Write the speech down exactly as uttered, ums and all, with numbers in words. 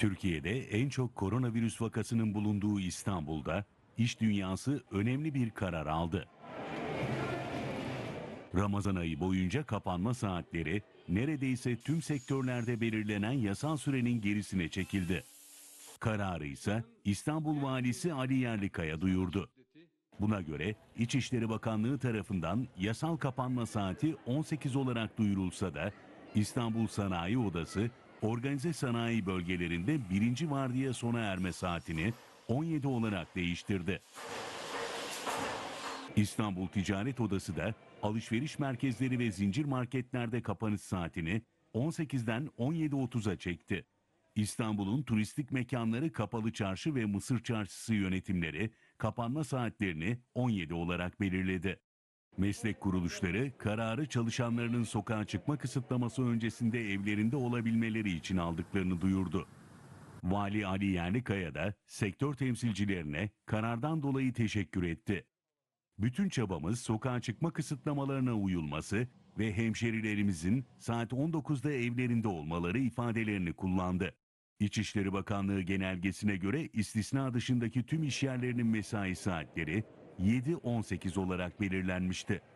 Türkiye'de en çok koronavirüs vakasının bulunduğu İstanbul'da iş dünyası önemli bir karar aldı. Ramazan ayı boyunca kapanma saatleri neredeyse tüm sektörlerde belirlenen yasal sürenin gerisine çekildi. Kararı ise İstanbul Valisi Ali Yerlikaya duyurdu. Buna göre İçişleri Bakanlığı tarafından yasal kapanma saati on sekiz olarak duyurulsa da İstanbul Sanayi Odası organize sanayi bölgelerinde birinci vardiya sona erme saatini on yedi olarak değiştirdi. İstanbul Ticaret Odası da alışveriş merkezleri ve zincir marketlerde kapanış saatini on sekizden on yedi otuza çekti. İstanbul'un turistik mekanları Kapalı Çarşı ve Mısır Çarşısı yönetimleri kapanma saatlerini on yedi olarak belirledi. Meslek kuruluşları kararı çalışanlarının sokağa çıkma kısıtlaması öncesinde evlerinde olabilmeleri için aldıklarını duyurdu. Vali Ali Yerlikaya da sektör temsilcilerine karardan dolayı teşekkür etti. Bütün çabamız sokağa çıkma kısıtlamalarına uyulması ve hemşerilerimizin saat on dokuzda evlerinde olmaları ifadelerini kullandı. İçişleri Bakanlığı genelgesine göre istisna dışındaki tüm işyerlerinin mesai saatleri yedi on sekiz olarak belirlenmişti.